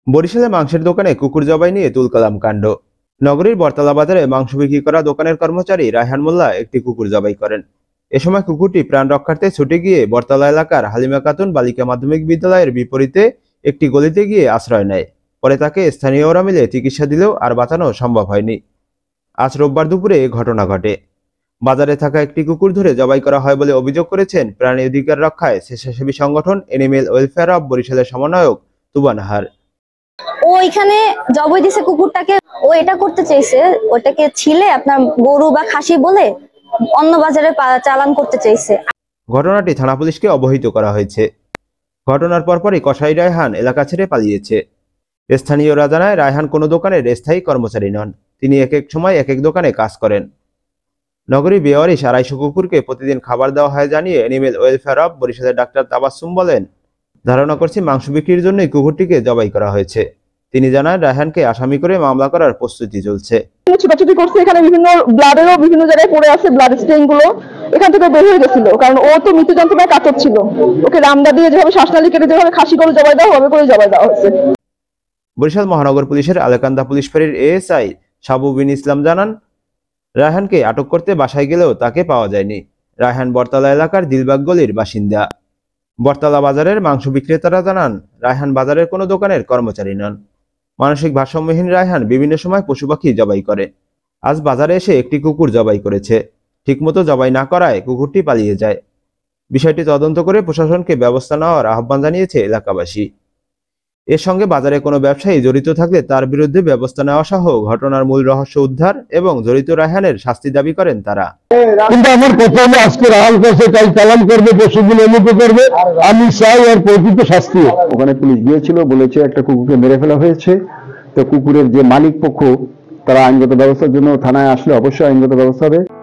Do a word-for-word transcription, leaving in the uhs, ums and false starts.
বরিশালে মাংসের দোকানে কুকুর জবাই নিয়ে তুলকালাম কাণ্ড। নগরীর বরতলা বাজারে মাংস বিক্রি করা দোকানের কর্মচারী রায়হান মোল্লা একটি কুকুর জবাই করেন। এ সময় কুকুরটি প্রাণ রক্ষার্থে ছুটে গিয়ে বরতলা এলাকার হালিমা খাতুন বালিকা মাধ্যমিক বিদ্যালয়ের বিপরীতে একটি গলিতে গিয়ে আশ্রয় নেয়। পরে তাকে স্থানীয়রা মিলে চিকিৎসা দিলেও আর বাঁচানো সম্ভব হয়নি। আজ রোববার দুপুরে এ ঘটনা ঘটে। বাজারে থাকা একটি কুকুর ধরে জবাই করা হয় বলে অভিযোগ করেছেন প্রাণী অধিকার রক্ষায় স্বেচ্ছাসেবী সংগঠন এনিমেল ওয়েলফেয়ার অব বরিশালের সমন্বয়ক তুবা নাহার। ও এখানে জবাই দিছে কুকুরটাকে। ও এটা করতে চাইছে, ওটাকে ছিলে আপনার গরু বা খাসি বলে অন্য বাজারে চালান করতে চাইছে। ঘটনাটি থানা পুলিশকে অবহিত করা হয়েছে। ঘটনার পরপরই কসাই রায়হান এলাকা ছেড়ে পালিয়েছে। স্থানীয়রা জানায় রায়হান কোনো দোকানের স্থায়ী কর্মচারী নন, তিনি এক এক সময় এক এক দোকানে কাজ করেন। নগরী বেওয়ারিশ আড়াইশো কুকুরকে প্রতিদিন খাবার দেওয়া হয় জানিয়ে এনিমেল ওয়েলফেয়ার অব বরিশালের ডাক্তার তাবাসসুম বলেন, ধারণা করছি মাংস বিক্রির জন্যই কুকুরটিকে জবাই করা হয়েছে। তিনি জানান রায়হানকে আসামি করে মামলা করার প্রস্তুতি চলছে। ছোটাছুটি করছে, এখানে বিভিন্ন ব্লাডেরও বিভিন্ন জায়গায় পড়ে আছে, ব্লাড স্টেইন গুলো এখান থেকে বের হয়ে গেছিল, কারণ ও তো মৃত্যু যন্ত্রণায় কাতর ছিল। ওকে রামদা দিয়ে যেভাবে শ্বাসনালী কেটে যেভাবে খাসি করে জবাই দেওয়া হবে করে জবাই দেওয়া হচ্ছে। বরিশাল মহানগর পুলিশের আলেকান্দা পুলিশ ফাঁড়ির এএসআই সাবু বিন ইসলাম জানান, রায়হানকে আটক করতে বাসায় গেলেও তাকে পাওয়া যায়নি। রায়হান বরতলা এলাকার দিলবাগ গলির বাসিন্দা। বরতলা বাজারের মাংস বিক্রেতারা জানান, রায়হান বাজারের কোনো দোকানের কর্মচারী নন। মানসিক ভারসাম্যহীন রায়হান বিভিন্ন সময় পশু পাখি জবাই করে। আজ বাজারে এসে একটি কুকুর জবাই করেছে। ঠিকমতো জবাই না করায় কুকুরটি পালিয়ে যায়। বিষয়টি তদন্ত করে প্রশাসনকে ব্যবস্থা নেওয়ার আহ্বান জানিয়েছে এলাকাবাসী। এর সঙ্গে বাজারে কোনো ব্যবসায়ী জড়িত থাকলে তার বিরুদ্ধে ব্যবস্থা নেওয়া সহ ঘটনার মূল রহস্য উদ্ধার এবং জড়িত রায়হানের শাস্তি দাবি করেন তারা। কিন্তু আমার কথা হলো, আজকে রাহাল করছে, কাল চালান করবে, পশুগুলো এমনি করবে, আমি চাই আর প্রকৃত শাস্তি। ওখানে পুলিশ গিয়েছিল, বলেছে একটা কুকুরকে মেরে ফেলা হয়েছে। তো কুকুরের যে মালিক পক্ষ, তারা আইনগত ব্যবস্থার জন্য থানায় আসলে অবশ্যই আইনগত ব্যবস্থা হবে।